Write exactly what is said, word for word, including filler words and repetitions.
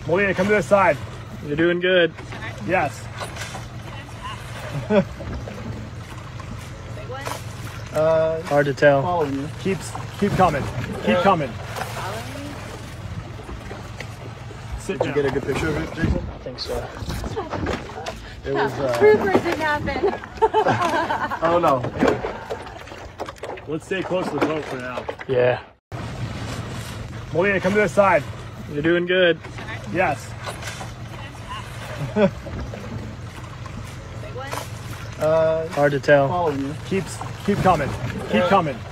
Malea, come to this side. You're doing good. Yes. Big one? Uh, Hard to tell. follow you. Keep, keep coming. Keep coming. Following me? Sit Did you down. get a good picture of it, Jason? I think so. It was, uh, Troopers didn't happen. oh no. Let's stay close to the boat for now. Yeah. Malea, come to this side. You're doing good. Yes. Big one? Uh, Hard to tell. follow you. Keep, keep coming. Keep coming.